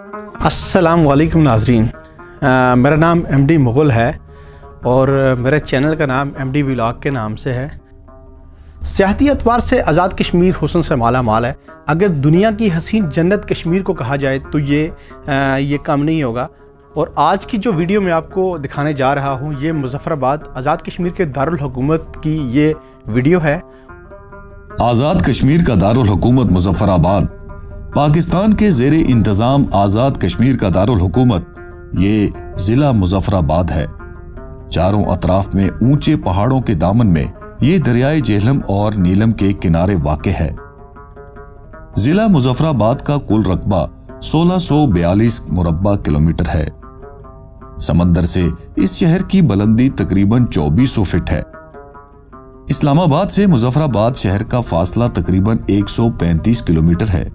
अस्सलाम वालेकुम नाज़रीन, मेरा नाम एमडी मुग़ल है और मेरे चैनल का नाम एमडी व्लॉग के नाम से है। सियाहती एतबार से आज़ाद कश्मीर हुस्न से माला माल है। अगर दुनिया की हसीन जन्नत कश्मीर को कहा जाए तो ये कम नहीं होगा। और आज की जो वीडियो मैं आपको दिखाने जा रहा हूँ, ये मुज़फ़्फ़राबाद आज़ाद कश्मीर के दारुल हुकूमत की ये वीडियो है। आज़ाद कश्मीर का दारुल हुकूमत मुज़फ़्फ़राबाद, पाकिस्तान के ज़ेरे इंतज़ाम आज़ाद कश्मीर का दारुल हुकूमत ये ज़िला मुज़फ़्फ़राबाद है। चारों अतराफ में ऊंचे पहाड़ों के दामन में ये दरियाए जेहलम और नीलम के किनारे वाक़े है। ज़िला मुज़फ़्फ़राबाद का कुल रकबा 1642 मुरब्बा किलोमीटर है। समंदर से इस शहर की बुलंदी तकरीबन 2400 फीट है। इस्लामाबाद से मुज़फ़्फ़राबाद शहर का फासला तकरीबन 135 किलोमीटर है।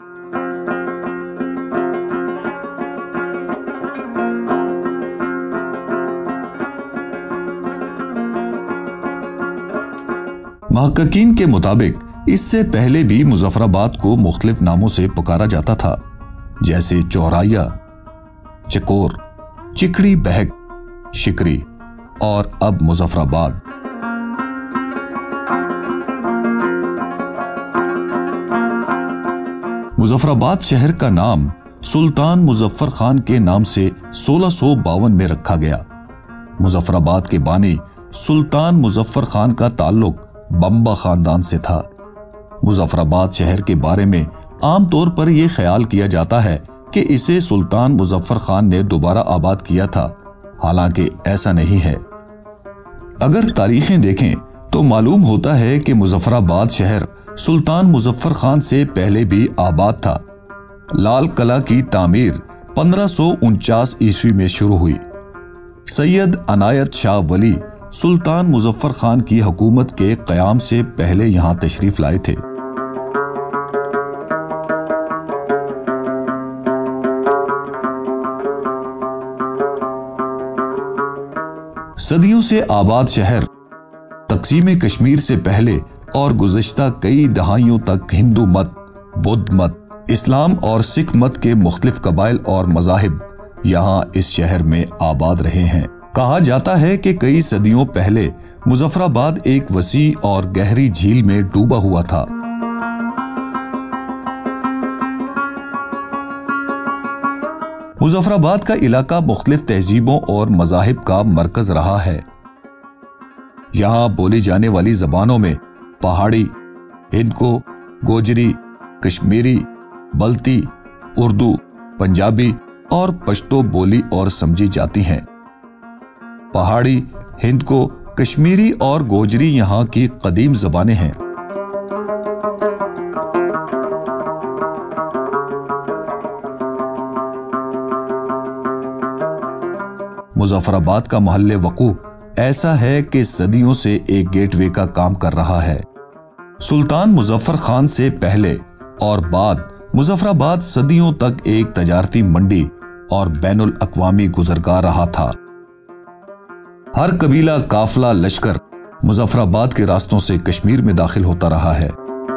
महक़क़ीन के मुताबिक इससे पहले भी मुज़फ़्फ़राबाद को मुख्तलिफ नामों से पुकारा जाता था, जैसे चौराया, चकोर, चिकड़ी बहक, शिकरी और अब मुज़फ़्फ़राबाद। मुज़फ़्फ़राबाद शहर का नाम सुल्तान मुज़फ़्फ़र खान के नाम से 1652 में रखा गया। मुज़फ़्फ़राबाद के बानी सुल्तान मुज़फ़्फ़र खान का ताल्लुक बम्बा खानदान से था। मुज़फ़्फ़राबाद शहर के बारे में आमतौर पर यह ख्याल किया जाता है कि इसे सुल्तान मुज़फ़्फ़र खान ने दोबारा आबाद किया था, हालांकि ऐसा नहीं है। अगर तारीखें देखें तो मालूम होता है कि मुज़फ़्फ़राबाद शहर सुल्तान मुज़फ़्फ़र खान से पहले भी आबाद था। लाल किला की तामीर 1549 ईस्वी में शुरू हुई। सैयद अनायत शाह वली सुल्तान मुज़फ़्फ़र खान की हुकूमत के क़याम से पहले यहाँ तशरीफ़ लाए थे। सदियों से आबाद शहर तक़सीम कश्मीर से पहले और गुज़श्ता कई दहाइयों तक हिंदू मत, बुद्ध मत, इस्लाम और सिख मत के मुख्तलिफ कबाइल और मज़ाहिब यहाँ इस शहर में आबाद रहे हैं। कहा जाता है कि कई सदियों पहले मुज़फ़्फ़राबाद एक वसी और गहरी झील में डूबा हुआ था। मुज़फ़्फ़राबाद का इलाका मुख्तलिफ तहजीबों और मज़ाहिब का मरकज रहा है। यहाँ बोली जाने वाली जबानों में पहाड़ी, हिंदको, गोजरी, कश्मीरी, बल्ती, उर्दू, पंजाबी और पश्तो बोली और समझी जाती हैं। पहाड़ी, हिंदको, कश्मीरी और गोजरी यहाँ की कदीम ज़बानें हैं। मुज़फ़्फ़राबाद का महल्ले वक़ू ऐसा है कि सदियों से एक गेटवे का काम कर रहा है। सुल्तान मुज़फ़्फ़र खान से पहले और बाद मुज़फ़्फ़राबाद सदियों तक एक तजारती मंडी और बैनुल अक़वामी गुज़रगाह रहा था। हर कबीला, काफला, लश्कर मुज़फ़्फ़राबाद के रास्तों से कश्मीर में दाखिल होता रहा है।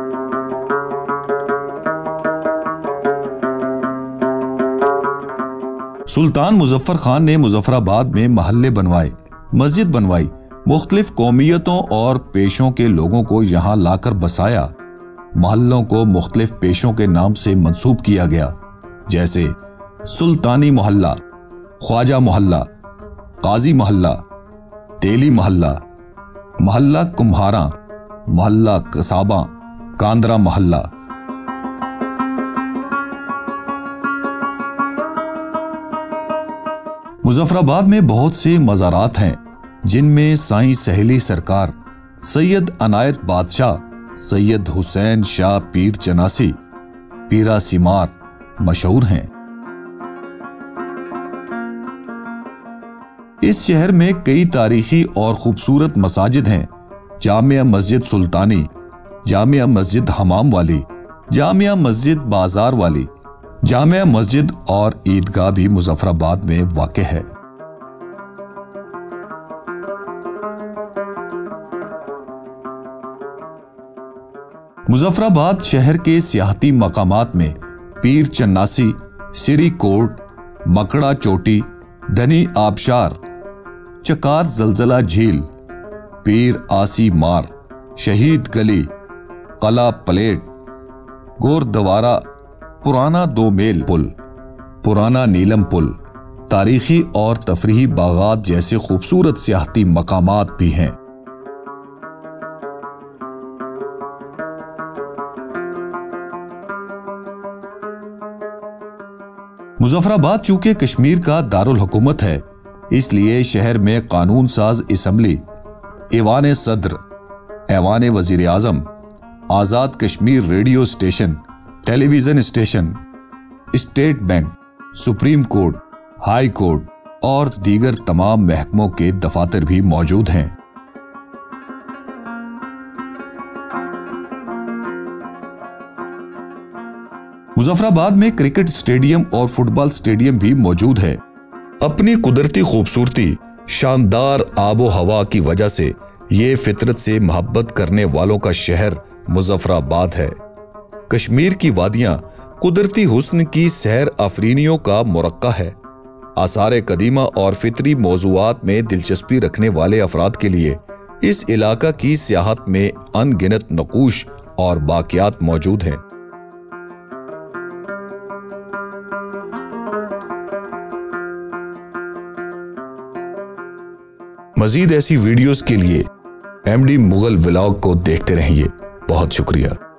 सुल्तान मुज़फ़्फ़र खान ने मुज़फ़्फ़राबाद में महल्ले बनवाए, मस्जिद बनवाई, मुख्तलिफ कौमियतों और पेशों के लोगों को यहाँ लाकर बसाया। महल्लों को मुख्तलिफ पेशों के नाम से मंसूब किया गया, जैसे सुल्तानी मोहल्ला, ख्वाजा मोहल्ला, काजी मोहल्ला, तेली मोहल्ला, मोहल्ला कुम्हारा, मोहल्ला कसाबा, कांदरा मोहल्ला। मुज़फ़्फ़राबाद में बहुत से मज़ारात हैं, जिनमें साईं सहेली सरकार, सैयद अनायत बादशाह, सैयद हुसैन शाह पीर चनासी, पीरा सिमार मशहूर हैं। इस शहर में कई तारीखी और खूबसूरत मसाजिद हैं। जामिया मस्जिद सुल्तानी, जामिया मस्जिद हमाम वाली, जामिया मस्जिद बाजार वाली, जामिया मस्जिद और ईदगाह भी मुज़फ़्फ़राबाद में वाक़े है। मुज़फ़्फ़राबाद शहर के सियाहती मकामात में पीर चन्नासी, सिरी कोट, मकड़ा चोटी, धनी आबशार, चकार जलजला झील, पीर आसी मार, शहीद गली, कला प्लेट, गोरदवारा, पुराना 2 मील पुल, पुराना नीलम पुल, तारीखी और तफरीही बागात जैसे खूबसूरत सियाहती मकामात भी हैं। मुजफ्फराबाद चूंकि कश्मीर का दारुल हुकूमत है, इसलिए शहर में कानून साज असम्बली, ऐवान सदर, ऐवान वजीर आजम, Azad Kashmir radio station, television station, State Bank, Supreme Court, High Court और दीगर तमाम महकमों के दफातर भी मौजूद हैं। मुजफ्फराबाद में क्रिकेट स्टेडियम और फुटबॉल स्टेडियम भी मौजूद है। अपनी कुदरती खूबसूरती, शानदार आबो हवा की वजह से ये फितरत से मोहब्बत करने वालों का शहर मुजफ्फराबाद है। कश्मीर की वादियां कुदरती हुस्न की सैर अफरीनियों का मुरक्का है। आसार कदीमा और फितरी मौज़ूआत में दिलचस्पी रखने वाले अफराद के लिए इस इलाका की सियाहत में अनगिनत नकूश और बाकियात मौजूद हैं। मजीद ऐसी वीडियोस के लिए MD मुगल व्लॉग को देखते रहिए। बहुत शुक्रिया।